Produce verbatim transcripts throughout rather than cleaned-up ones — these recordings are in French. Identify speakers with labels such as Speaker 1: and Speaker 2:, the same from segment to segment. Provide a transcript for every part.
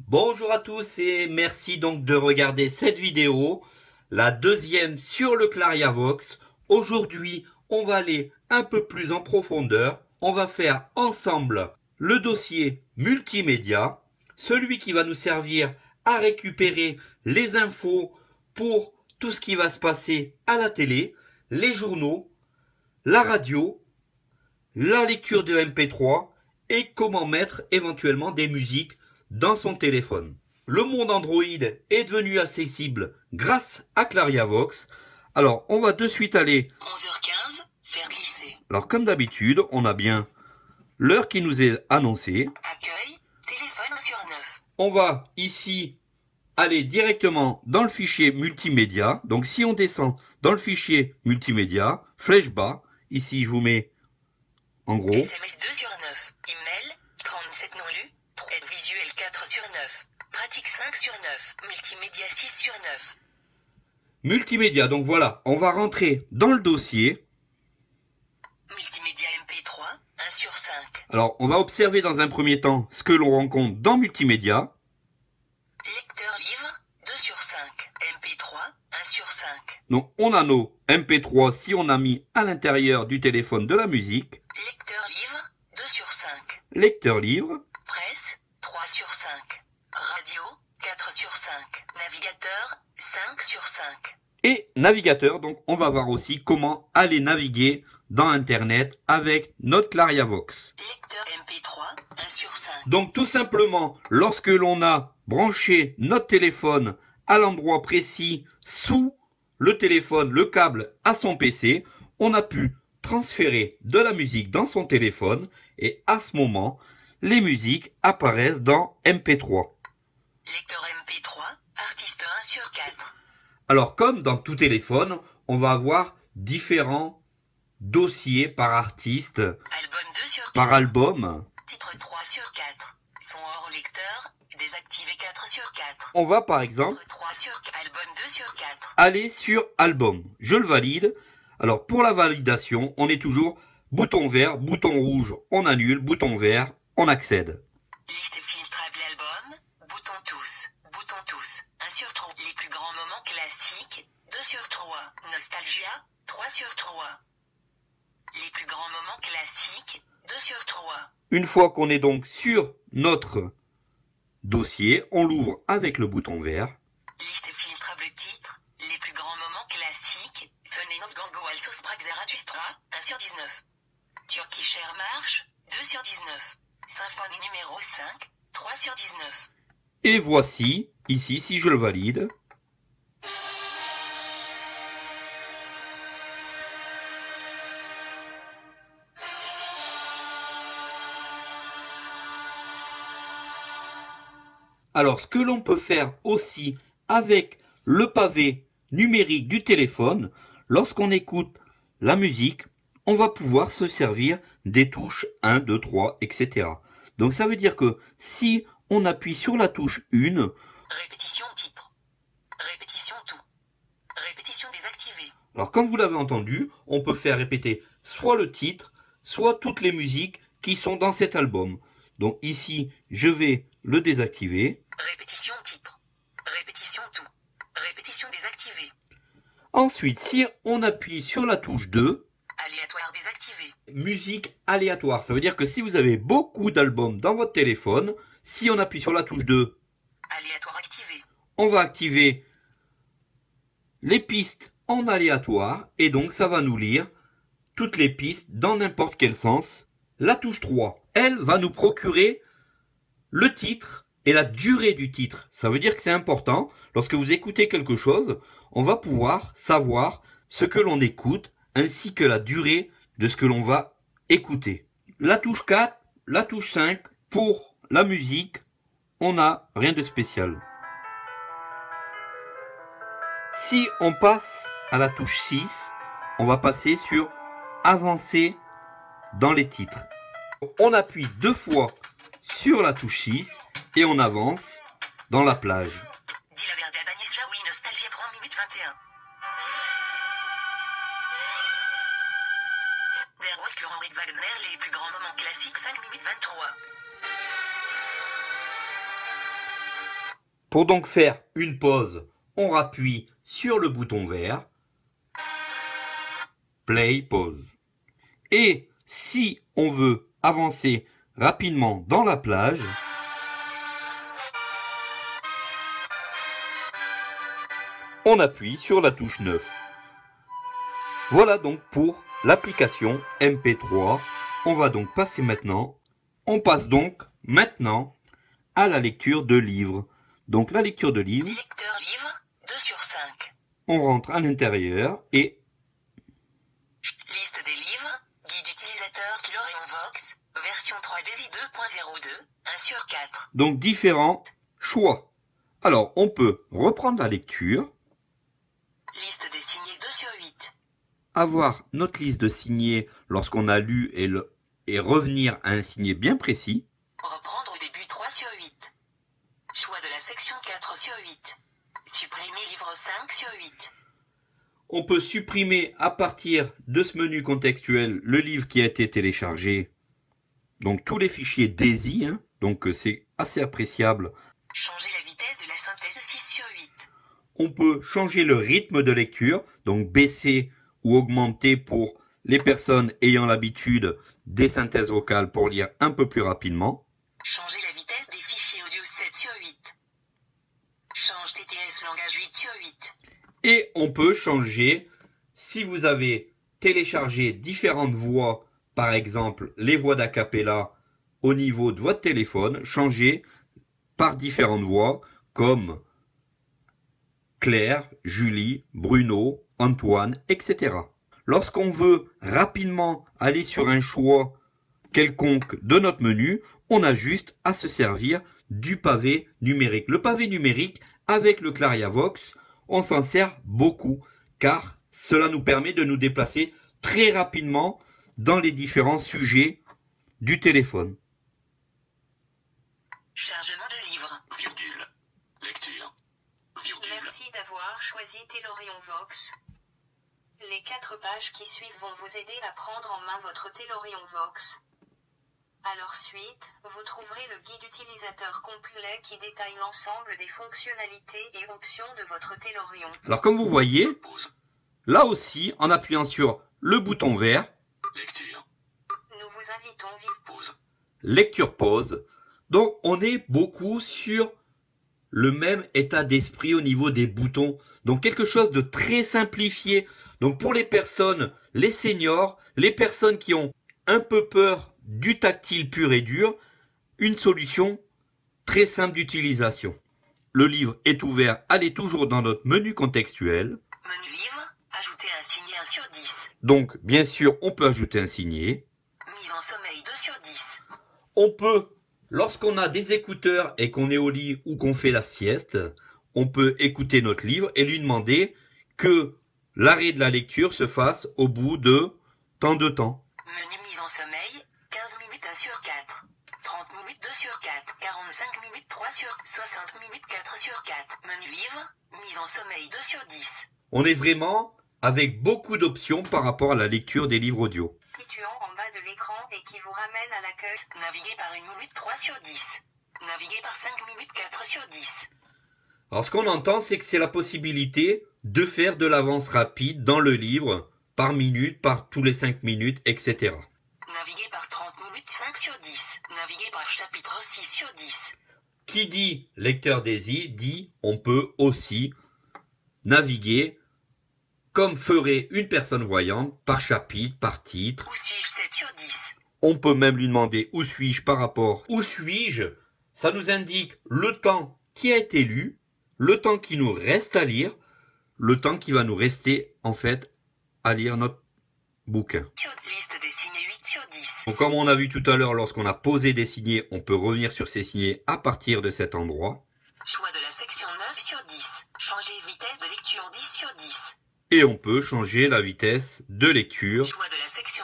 Speaker 1: Bonjour à tous et merci donc de regarder cette vidéo, la deuxième sur le Clariavox. Aujourd'hui, on va aller un peu plus en profondeur. On va faire ensemble le dossier multimédia, celui qui va nous servir à récupérer les infos pour tout ce qui va se passer à la télé, les journaux, la radio, la lecture de M P trois et comment mettre éventuellement des musiques dans son téléphone. Le monde Android est devenu accessible grâce à Clariavox. Alors, on va de suite aller...
Speaker 2: onze heures quinze, faire glisser.
Speaker 1: Alors, comme d'habitude, on a bien l'heure qui nous est annoncée.
Speaker 2: Accueil, téléphone un sur neuf.
Speaker 1: On va ici aller directement dans le fichier multimédia. Donc, si on descend dans le fichier multimédia, flèche bas, ici, je vous mets en gros...
Speaker 2: S M S deux sur neuf. Email, trente-sept non lu. Aide visuelle quatre sur neuf. Pratique cinq sur neuf. Multimédia six sur neuf.
Speaker 1: Multimédia, donc voilà, on va rentrer dans le dossier.
Speaker 2: Multimédia M P trois, un sur cinq.
Speaker 1: Alors, on va observer dans un premier temps ce que l'on rencontre dans multimédia.
Speaker 2: Lecteur livre, deux sur cinq. M P trois, un sur cinq.
Speaker 1: Donc, on a nos M P trois si on a mis à l'intérieur du téléphone de la musique.
Speaker 2: Lecteur livre, deux sur cinq.
Speaker 1: Lecteur livre.
Speaker 2: Presse, trois sur cinq. Radio, quatre sur cinq. Navigateur, cinq sur cinq.
Speaker 1: Et navigateur, donc on va voir aussi comment aller naviguer dans Internet avec notre Clariavox.
Speaker 2: Lecteur M P trois, un sur cinq.
Speaker 1: Donc tout simplement, lorsque l'on a branché notre téléphone à l'endroit précis sous le téléphone, le câble à son P C, on a pu transférer de la musique dans son téléphone et à ce moment, les musiques apparaissent dans M P trois.
Speaker 2: Lecteur M P trois, artiste un sur quatre.
Speaker 1: Alors comme dans tout téléphone, on va avoir différents dossiers par artiste,
Speaker 2: Album deux sur quatre.
Speaker 1: par album.
Speaker 2: Titre trois sur quatre. Son hors lecteur, désactivé quatre sur quatre.
Speaker 1: On va par exemple
Speaker 2: Titre trois sur quatre. Album deux sur quatre.
Speaker 1: aller sur album. Je le valide. Alors pour la validation, on est toujours bouton vert, bouton rouge, on annule, bouton vert, on accède.
Speaker 2: Liste filtrable album, bouton tous, bouton tous, un sur trois. Les plus grands moments classiques, deux sur trois. Nostalgia, trois sur trois. Les plus grands moments classiques, deux sur trois.
Speaker 1: Une fois qu'on est donc sur notre dossier, on l'ouvre avec le bouton vert.
Speaker 2: Liste filtrable titre, les plus grands moments classiques, Sonnet Gango Also Sprach Zarathustra, un sur dix-neuf. Turkish Air Marche, deux sur dix-neuf. Symphonie numéro cinq, trois sur dix-neuf.
Speaker 1: Et voici, ici, si je le valide, alors, ce que l'on peut faire aussi avec le pavé numérique du téléphone, lorsqu'on écoute la musique, on va pouvoir se servir des touches un, deux, trois, et cetera. Donc, ça veut dire que si on appuie sur la touche un,
Speaker 2: Répétition titre. Répétition tout. Répétition désactivée.
Speaker 1: alors comme vous l'avez entendu, on peut faire répéter soit le titre, soit toutes les musiques qui sont dans cet album. Donc ici, je vais le désactiver.
Speaker 2: Répétition titre. Répétition tout. Répétition désactivée.
Speaker 1: Ensuite, si on appuie sur la touche deux,
Speaker 2: Aléatoire désactivé.
Speaker 1: musique aléatoire. Ça veut dire que si vous avez beaucoup d'albums dans votre téléphone, si on appuie sur la touche deux,
Speaker 2: Aléatoire activé.
Speaker 1: on va activer les pistes en aléatoire et donc ça va nous lire toutes les pistes dans n'importe quel sens. La touche trois, elle va nous procurer le titre et la durée du titre. Ça veut dire que c'est important. Lorsque vous écoutez quelque chose, on va pouvoir savoir ce que l'on écoute ainsi que la durée de ce que l'on va écouter. La touche quatre, la touche cinq, pour la musique, on n'a rien de spécial. Si on passe à la touche six, on va passer sur avancer dans les titres. On appuie deux fois sur la touche six et on avance dans la plage.
Speaker 2: Dis la verdade Agnès Jaoui, Nostalgia trois minutes vingt et un. Der Rock Henrik Wagner, les plus grands moments classiques cinq minutes vingt-trois.
Speaker 1: Pour donc faire une pause, on appuie sur le bouton vert. Play, pause. Et si on veut avancer rapidement dans la plage, on appuie sur la touche neuf. Voilà donc pour l'application M P trois. On va donc passer maintenant, on passe donc maintenant à la lecture de livres. Donc la lecture de livres,
Speaker 2: Lecteur livre, deux sur cinq.
Speaker 1: On rentre à l'intérieur et
Speaker 2: Liste des livres, guide utilisateur Lorient Vox, version trois D S I deux point zéro deux, un sur quatre.
Speaker 1: donc différents choix. Alors on peut reprendre la lecture,
Speaker 2: Liste des signés deux sur huit.
Speaker 1: avoir notre liste de signés lorsqu'on a lu et, le, et revenir à un signé bien précis.
Speaker 2: Reprendre au début trois sur huit. Choix de la section quatre sur huit. Supprimer livre cinq sur huit.
Speaker 1: On peut supprimer à partir de ce menu contextuel le livre qui a été téléchargé. Donc tous les fichiers D A S I, hein, donc c'est assez appréciable.
Speaker 2: Changer la vitesse de la synthèse six sur huit.
Speaker 1: On peut changer le rythme de lecture, donc baisser ou augmenter pour les personnes ayant l'habitude des synthèses vocales pour lire un peu plus rapidement.
Speaker 2: Changer la vitesse des fichiers audio sept sur huit. Change T T S langage huit sur huit.
Speaker 1: Et on peut changer, si vous avez téléchargé différentes voix, par exemple les voix d'acapella au niveau de votre téléphone, changer par différentes voix comme Claire, Julie, Bruno, Antoine, et cetera. Lorsqu'on veut rapidement aller sur un choix quelconque de notre menu, on a juste à se servir du pavé numérique. Le pavé numérique, avec le Clariavox, on s'en sert beaucoup, car cela nous permet de nous déplacer très rapidement dans les différents sujets du téléphone.
Speaker 2: Chargement de livres.
Speaker 3: Virgule. Lecture. Virgule.
Speaker 4: Merci d'avoir choisi Tellurion Vox. Les quatre pages qui suivent vont vous aider à prendre en main votre Tellurion Vox. À leur suite, vous trouverez le guide utilisateur complet qui détaille l'ensemble des fonctionnalités et options de votre Tellurion.
Speaker 1: Alors comme vous voyez,
Speaker 3: Pause.
Speaker 1: là aussi, en appuyant sur le bouton vert,
Speaker 3: Lecture.
Speaker 4: Nous vous invitons vivement.
Speaker 3: Pause.
Speaker 1: lecture pause, donc on est beaucoup sur le même état d'esprit au niveau des boutons. Donc quelque chose de très simplifié. Donc pour les personnes, les seniors, les personnes qui ont un peu peur du tactile pur et dur, une solution très simple d'utilisation. Le livre est ouvert, allez toujours dans notre menu contextuel.
Speaker 2: Menu livre, ajouter un signé un sur dix.
Speaker 1: Donc bien sûr, on peut ajouter un signé.
Speaker 2: Mise en sommeil deux sur dix.
Speaker 1: On peut, lorsqu'on a des écouteurs et qu'on est au lit ou qu'on fait la sieste, on peut écouter notre livre et lui demander que l'arrêt de la lecture se fasse au bout de tant de temps.
Speaker 2: Menu mise en sommeil, quinze minutes un sur quatre. trente minutes deux sur quatre. quarante-cinq minutes trois sur soixante minutes quatre sur quatre. Menu livre, mise en sommeil deux sur dix.
Speaker 1: On est vraiment avec beaucoup d'options par rapport à la lecture des livres audio.
Speaker 4: Situant en bas de l'écran et qui vous ramène à l'accueil.
Speaker 2: Naviguer par une minute trois sur dix. Naviguer par cinq minutes quatre sur dix.
Speaker 1: Alors ce qu'on entend, c'est que c'est la possibilité de faire de l'avance rapide dans le livre, par minute, par tous les cinq minutes, et cetera.
Speaker 2: Naviguer par trente minutes cinq sur dix. Naviguer par chapitre six sur dix.
Speaker 1: Qui dit lecteur D A S I dit on peut aussi naviguer comme ferait une personne voyante par chapitre, par titre.
Speaker 2: Où suis-je sept sur dix.
Speaker 1: On peut même lui demander où suis-je par rapport où suis-je. Ça nous indique le temps qui a été lu, le temps qui nous reste à lire, le temps qui va nous rester en fait à lire notre bouquin.
Speaker 2: Sur liste des signés huit sur dix.
Speaker 1: Donc, comme on a vu tout à l'heure, lorsqu'on a posé des signés, on peut revenir sur ces signés à partir de cet endroit.
Speaker 2: Choix de la section neuf sur dix. Changer vitesse de lecture dix sur dix.
Speaker 1: Et on peut changer la vitesse de lecture.
Speaker 2: Choix de la section.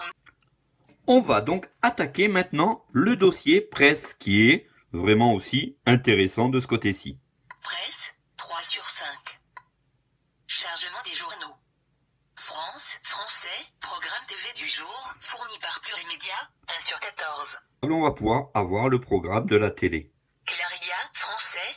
Speaker 1: On va donc attaquer maintenant le dossier presse qui est vraiment aussi intéressant de ce côté-ci.
Speaker 2: Presse, trois sur cinq. Chargement des journaux. France, français, programme T V du jour, fourni par Plurimédia, un sur quatorze.
Speaker 1: On va pouvoir avoir le programme de la télé.
Speaker 2: Claria, français, deux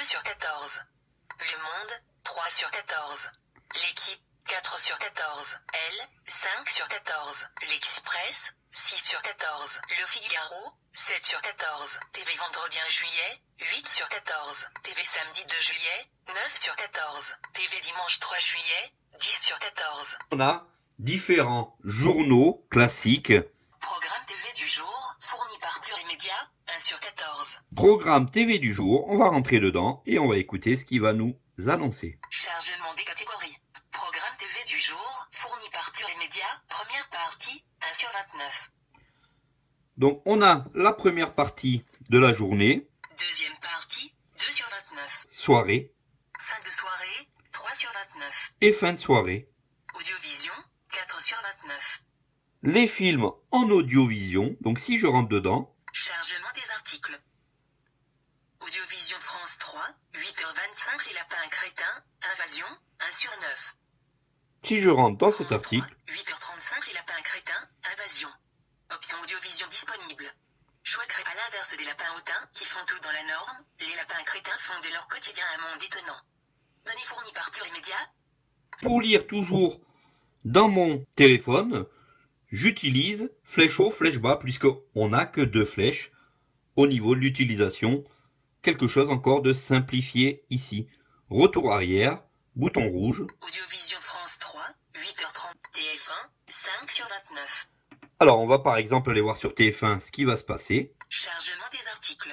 Speaker 2: sur quatorze. Le Monde, trois sur quatorze. L'équipe, quatre sur quatorze. Elle, cinq sur quatorze. L'Express, six sur quatorze. Le Figaro, sept sur quatorze. T V vendredi un juillet, huit sur quatorze. T V samedi deux juillet, neuf sur quatorze. T V dimanche trois juillet, dix sur quatorze.
Speaker 1: On a différents journaux classiques.
Speaker 2: Programme T V du jour, fourni par Plurimédia, un sur quatorze.
Speaker 1: Programme T V du jour, on va rentrer dedans et on va écouter ce qu'il va nous annoncer.
Speaker 2: Chargement des catégories. Programme T V du jour, fourni par Plurimédia, première partie, un sur vingt-neuf.
Speaker 1: Donc on a la première partie de la journée,
Speaker 2: Deuxième partie, deux sur vingt-neuf.
Speaker 1: soirée
Speaker 2: Fin de soirée, trois sur vingt-neuf.
Speaker 1: et fin de soirée.
Speaker 2: Audiovision, quatre sur vingt-neuf.
Speaker 1: Les films en audiovision, donc si je rentre dedans,
Speaker 2: Chargement des articles. Audiovision France trois, huit heures vingt-cinq, Les Lapins Crétins, Invasion, un sur neuf.
Speaker 1: si je rentre dans cet
Speaker 2: France
Speaker 1: article,
Speaker 2: trois, huit heures trente-cinq, Les Lapins Crétins, Invasion. Option audiovision disponible. Choix cré... À l'inverse des lapins hautains, qui font tout dans la norme, les lapins crétins font de leur quotidien un monde étonnant. Données fournies par Plurimédia.
Speaker 1: pour lire toujours dans mon téléphone, j'utilise flèche haut, flèche bas, puisqu'on n'a que deux flèches au niveau de l'utilisation. Quelque chose encore de simplifié ici. Retour arrière, bouton rouge.
Speaker 2: Audiovision France trois, huit heures trente, T F un, cinq sur vingt-neuf.
Speaker 1: Alors on va par exemple aller voir sur T F un ce qui va se passer.
Speaker 2: Chargement des articles.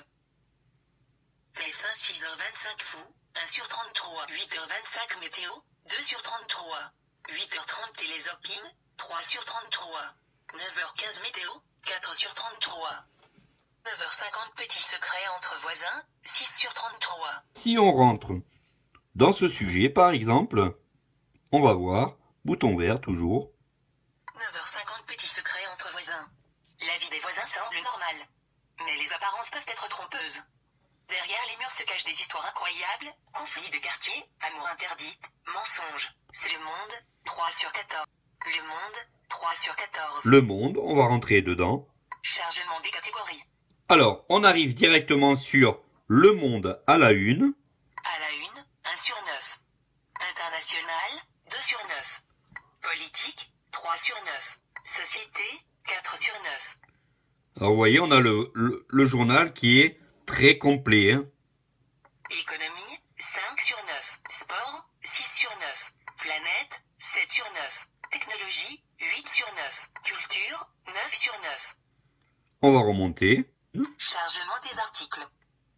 Speaker 2: T F un, six heures vingt-cinq, Fou, un sur trente-trois. huit heures vingt-cinq, Météo, deux sur trente-trois. huit heures trente, Télézapping, trois sur trente-trois. neuf heures quinze, Météo, quatre sur trente-trois. neuf heures cinquante, Petit secret entre voisins, six sur trente-trois.
Speaker 1: Si on rentre dans ce sujet par exemple, on va voir, bouton vert toujours.
Speaker 2: neuf heures cinquante, Petit secret entre voisins. La vie des voisins semble normale. Mais les apparences peuvent être trompeuses. Derrière les murs se cachent des histoires incroyables, conflits de quartier, amour interdite, mensonges. C'est le Monde, trois sur quatorze. Le Monde, trois sur quatorze.
Speaker 1: Le Monde, on va rentrer dedans.
Speaker 2: Chargement des catégories.
Speaker 1: Alors, on arrive directement sur Le Monde à la une.
Speaker 2: À la une, un sur neuf. International, deux sur neuf. Politique, trois sur neuf. Société, quatre sur neuf.
Speaker 1: Alors vous voyez, on a le, le, le journal qui est très complet. Hein.
Speaker 2: Économie, cinq sur neuf. Sport, six sur neuf. Planète, sept sur neuf. Technologie, huit sur neuf. Culture, neuf sur neuf.
Speaker 1: On va remonter.
Speaker 2: Chargement des articles.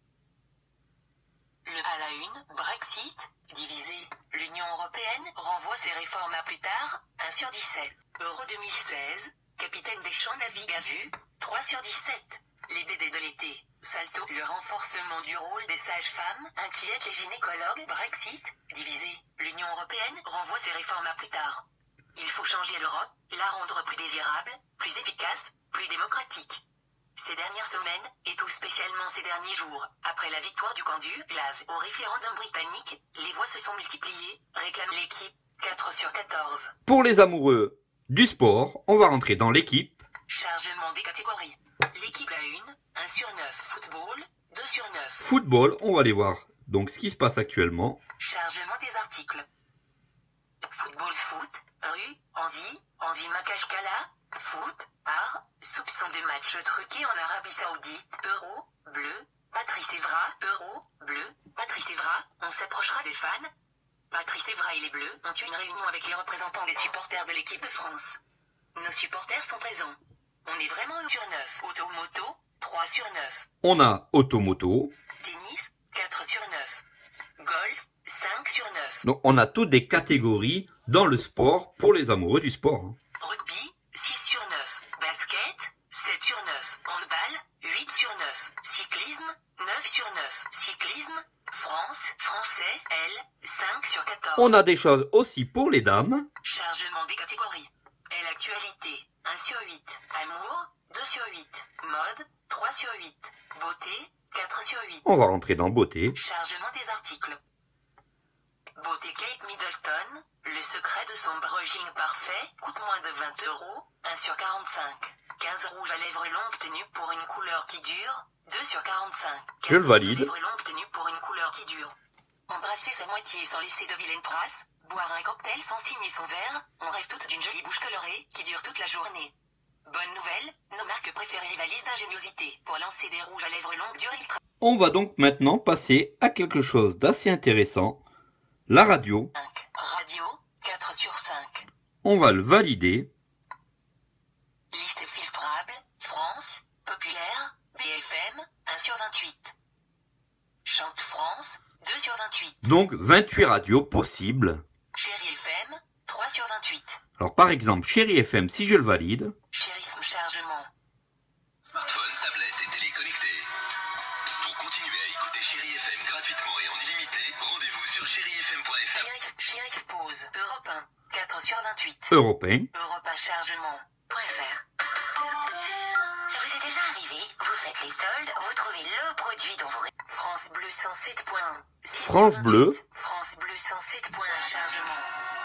Speaker 2: Le à la une, Brexit, divisé. L'Union européenne renvoie ses réformes à plus tard, un sur dix-sept. Euro deux mille seize, Capitaine Deschamps navigue à vue, trois sur dix-sept. Les B D de l'été, Salto. Le renforcement du rôle des sages-femmes inquiète les gynécologues. Brexit, divisé. L'Union européenne renvoie ses réformes à plus tard. Il faut changer l'Europe, la rendre plus désirable, plus efficace, plus démocratique. Ces dernières semaines, et tout spécialement ces derniers jours, après la victoire du camp du Lave au référendum britannique, les voix se sont multipliées, réclame l'équipe, quatre sur quatorze.
Speaker 1: Pour les amoureux du sport, on va rentrer dans l'équipe.
Speaker 2: Chargement des catégories. L'équipe à une, un sur neuf. Football, deux sur neuf.
Speaker 1: Football, on va aller voir donc ce qui se passe actuellement.
Speaker 2: Chargement des articles. Football foot, rue, Anzi, Anzi Makashkala, foot, art, soupçon de match truqué en Arabie Saoudite, euro, bleu, Patrice Evra, euro, bleu, Patrice Evra, on s'approchera des fans. Patrice Evra et les Bleus ont eu une réunion avec les représentants des supporters de l'équipe de France. Nos supporters sont présents. On est vraiment sur neuf. Automoto, trois sur neuf.
Speaker 1: On a automoto.
Speaker 2: Tennis, quatre sur neuf. Golf, cinq sur neuf.
Speaker 1: Donc on a toutes des catégories dans le sport pour les amoureux du sport. hein.
Speaker 2: Rugby, six sur neuf. Basket, sept sur neuf. Handball, huit sur neuf. Cyclisme, neuf sur neuf. Cyclisme, France, français, L, cinq sur quatorze.
Speaker 1: On a des choses aussi pour les dames.
Speaker 2: Chargement des catégories. Et l'actualité, un sur huit. Amour, deux sur huit. Mode, trois sur huit. Beauté, quatre sur huit.
Speaker 1: On va rentrer dans beauté.
Speaker 2: Chargement des articles. Beauté Kate Middleton, le secret de son brushing parfait, coûte moins de vingt euros, un sur quarante-cinq. quinze rouges à lèvres longues tenues pour une couleur qui dure, deux sur quarante-cinq.
Speaker 1: Je le valide.
Speaker 2: lèvres longues tenues pour une couleur qui dure, passer sa moitié sans laisser de vilaines traces, boire un cocktail sans signer son verre, on rêve toutes d'une jolie bouche colorée, qui dure toute la journée. Bonne nouvelle, nos marques préférées rivalisent d'ingéniosité. Pour lancer des rouges à lèvres longue durée, il tra-
Speaker 1: On va donc maintenant passer à quelque chose d'assez intéressant, la radio.
Speaker 2: cinq. Radio, quatre sur cinq.
Speaker 1: On va le valider.
Speaker 2: Liste filtrable, France, populaire, B F M, un sur vingt-huit. Chante France, deux sur vingt-huit.
Speaker 1: Donc vingt-huit radios possibles.
Speaker 2: Chérie F M, trois sur vingt-huit.
Speaker 1: Alors par exemple, Chérie F M, si je le valide,
Speaker 2: Chérie F M chargement.
Speaker 3: Smartphone, tablette et télé connectés. Pour continuer à écouter Chérie F M gratuitement et en illimité, rendez-vous sur chérie f m point f r.
Speaker 2: Chérie, chérie F pause. Europe un, quatre sur vingt-huit.
Speaker 1: européen.
Speaker 2: Europe un chargement. .fr. Ça vous est déjà arrivé? Vous faites les soldes, vous trouvez le produit dont vous... France Bleu cent sept point un. six sur
Speaker 1: France
Speaker 2: vingt-huit.
Speaker 1: Bleu.
Speaker 2: France Bleu cent sept point un chargement.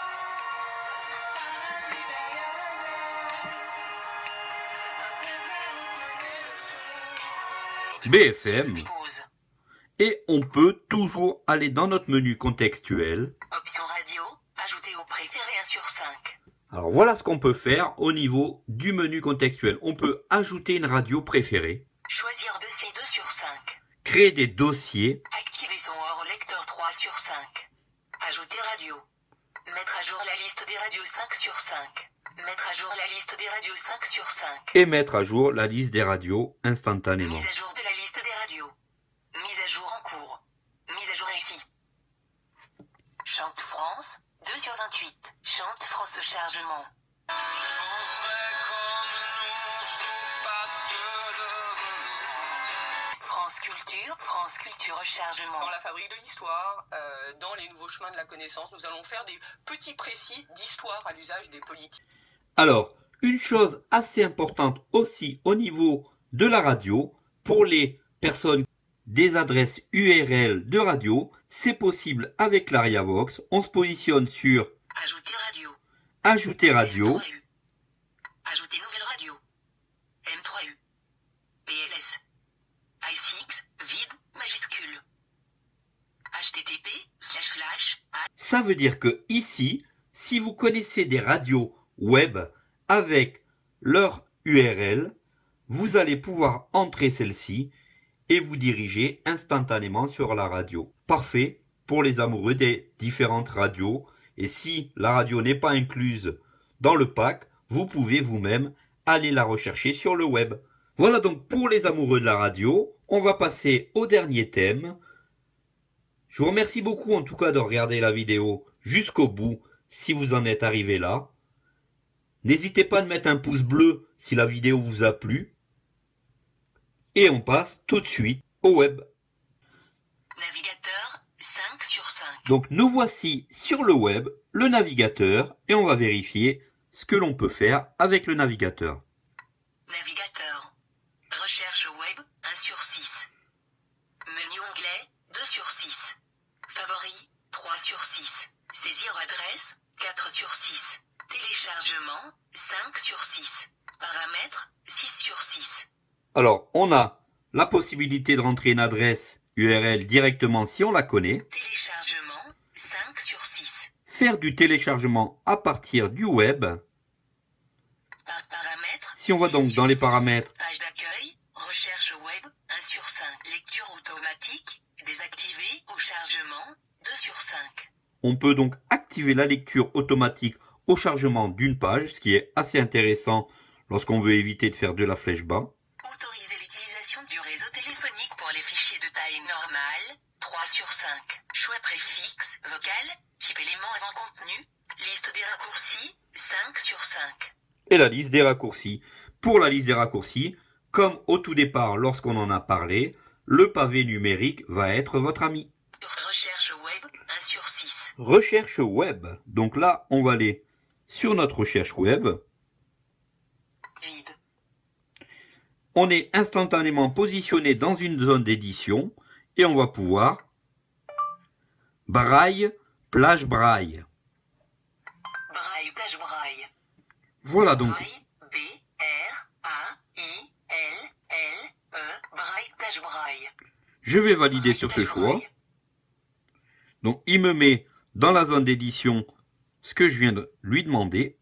Speaker 1: B F M.
Speaker 2: Pause.
Speaker 1: Et on peut toujours aller dans notre menu contextuel.
Speaker 2: Option radio, ajouter au préféré un sur cinq.
Speaker 1: Alors voilà ce qu'on peut faire au niveau du menu contextuel. On peut ajouter une radio préférée,
Speaker 2: Choisir dossier deux sur cinq.
Speaker 1: créer des dossiers,
Speaker 2: Activer son hors lecteur trois sur cinq. Ajouter radio. Mettre à jour la liste des radios cinq sur cinq. Mettre à jour la liste des radios cinq sur cinq.
Speaker 1: et mettre à jour la liste des radios instantanément.
Speaker 2: Mise à jour de la liste des radios. Mise à jour en cours. Mise à jour réussie. Chante France, deux sur vingt-huit. Chante France au chargement. France Culture, France Culture au chargement.
Speaker 5: Dans la fabrique de l'histoire, euh, dans les nouveaux chemins de la connaissance, nous allons faire des petits précis d'histoire à l'usage des politiques.
Speaker 1: Alors, une chose assez importante aussi au niveau de la radio, pour les personnes des adresses U R L de radio, c'est possible avec l'AriaVox. On se positionne sur
Speaker 2: Ajouter radio.
Speaker 1: Ajouter radio.
Speaker 2: M trois U. Ajouter nouvelle radio. M trois U. P L S. I six, vide, majuscule. H T T P, slash slash, A-
Speaker 1: Ça veut dire que ici, si vous connaissez des radios web avec leur U R L, vous allez pouvoir entrer celle-ci et vous diriger instantanément sur la radio. Parfait pour les amoureux des différentes radios. Et si la radio n'est pas incluse dans le pack, vous pouvez vous-même aller la rechercher sur le web. Voilà donc pour les amoureux de la radio. On va passer au dernier thème. Je vous remercie beaucoup en tout cas de regarder la vidéo jusqu'au bout si vous en êtes arrivé là. N'hésitez pas à mettre un pouce bleu si la vidéo vous a plu. Et on passe tout de suite au web.
Speaker 2: Navigateur, cinq sur cinq.
Speaker 1: Donc nous voici sur le web, le navigateur, et on va vérifier ce que l'on peut faire avec le navigateur.
Speaker 2: Navigateur. Recherche web, un sur six. Menu onglet, deux sur six. Favoris, trois sur six. Saisir adresse, quatre sur six. Téléchargement, cinq sur six. Paramètres, six sur six.
Speaker 1: Alors on a la possibilité de rentrer une adresse U R L directement si on la connaît.
Speaker 2: Téléchargement, cinq sur six.
Speaker 1: Faire du téléchargement à partir du web.
Speaker 2: Par paramètres.
Speaker 1: Si on va donc
Speaker 2: six
Speaker 1: dans les
Speaker 2: sur
Speaker 1: paramètres,
Speaker 2: six. Page d'accueil, recherche web, un sur cinq. Lecture automatique, désactivé au chargement, deux sur cinq.
Speaker 1: on peut donc activer la lecture automatique au chargement d'une page, ce qui est assez intéressant lorsqu'on veut éviter de faire de la flèche bas.
Speaker 2: Autoriser l'utilisation du réseau téléphonique pour les fichiers de taille normale, trois sur cinq. Choix préfixe, vocal, type élément avant contenu, liste des raccourcis, cinq sur cinq.
Speaker 1: Et la liste des raccourcis. Pour la liste des raccourcis, comme au tout départ lorsqu'on en a parlé, le pavé numérique va être votre ami.
Speaker 2: Recherche web, un sur six.
Speaker 1: Recherche web. Donc là, on va aller sur notre recherche web.
Speaker 2: Vide.
Speaker 1: On est instantanément positionné dans une zone d'édition et on va pouvoir braille, plage braille.
Speaker 2: Braille, plage braille.
Speaker 1: Voilà donc.
Speaker 2: Braille, B, R, A, I, L, L, E, braille, plage braille.
Speaker 1: Je vais valider
Speaker 2: Braille,
Speaker 1: sur ce
Speaker 2: plage
Speaker 1: choix.
Speaker 2: braille.
Speaker 1: Donc il me met dans la zone d'édition ce que je viens de lui demander.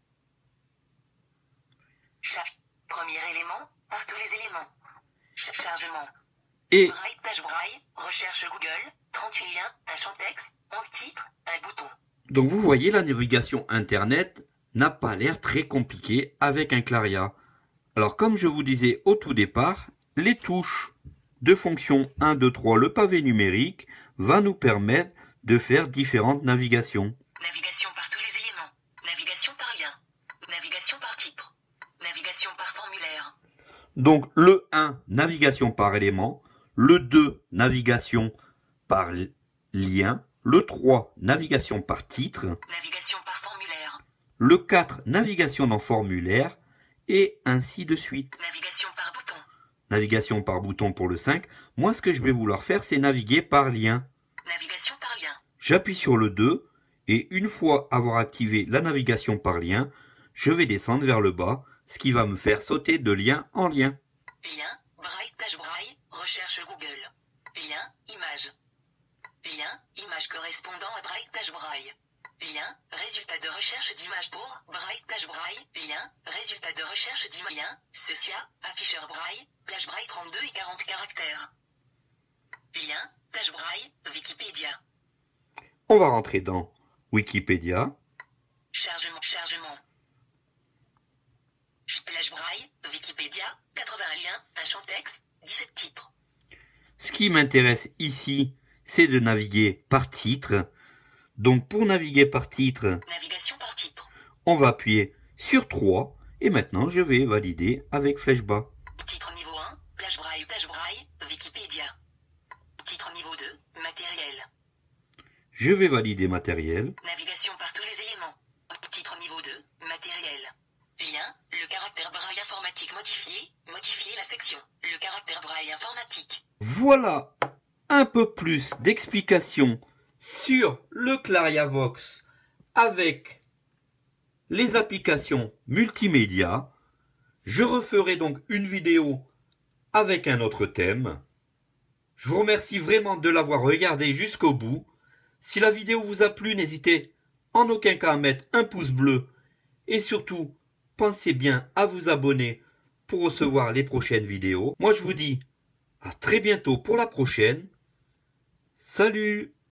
Speaker 2: Premier élément, par tous les éléments. Chargement.
Speaker 1: Et
Speaker 2: Braille, page braille, recherche Google, trente-huit liens, un champ texte, onze titres, un bouton.
Speaker 1: donc vous voyez, la navigation internet n'a pas l'air très compliquée avec un Claria. Alors comme je vous disais au tout départ, les touches de fonction un, deux, trois, le pavé numérique va nous permettre de faire différentes navigations.
Speaker 2: Navigation par tous les éléments. Navigation par lien. Navigation par titre. Navigation par formulaire.
Speaker 1: Donc le un, navigation par élément. Le deux, navigation par lien. Le trois, navigation par titre.
Speaker 2: Navigation par formulaire.
Speaker 1: Le quatre, navigation dans formulaire. Et ainsi de suite.
Speaker 2: Navigation par bouton.
Speaker 1: Navigation par bouton pour le cinq. Moi, ce que je vais vouloir faire, c'est naviguer par lien.
Speaker 2: Navigation par lien.
Speaker 1: J'appuie sur le deux. Et une fois avoir activé la navigation par lien, je vais descendre vers le bas, ce qui va me faire sauter de lien en lien.
Speaker 2: Lien, braille, page braille, recherche Google. Lien, image. Lien, image correspondant à braille, page braille. Lien, résultat de recherche d'image pour braille, page braille. Lien, résultat de recherche d'image. Lien, Cecia, afficheur braille, plage braille trente-deux et quarante caractères. Lien, page braille, Wikipédia.
Speaker 1: On va rentrer dans Wikipédia.
Speaker 2: Chargement, chargement. Plage braille, Wikipédia, quatre-vingts liens, un champ texte, dix-sept titres.
Speaker 1: Ce qui m'intéresse ici, c'est de naviguer par titre. Donc pour naviguer par titre,
Speaker 2: Navigation par titre.
Speaker 1: on va appuyer sur trois. Et maintenant, je vais valider avec flèche bas.
Speaker 2: Titre niveau un, plage braille, plage braille, Wikipédia. Titre niveau deux, matériel.
Speaker 1: Je vais valider matériel.
Speaker 2: Navigation par tous les éléments. Titre niveau deux, matériel. Lien, le caractère braille informatique modifié, modifier la section. Le caractère braille informatique.
Speaker 1: Voilà un peu plus d'explications sur le ClariaVox avec les applications multimédia. Je referai donc une vidéo avec un autre thème. Je vous remercie vraiment de l'avoir regardé jusqu'au bout. Si la vidéo vous a plu, n'hésitez en aucun cas à mettre un pouce bleu. Et surtout, pensez bien à vous abonner pour recevoir les prochaines vidéos. Moi, je vous dis à très bientôt pour la prochaine. Salut!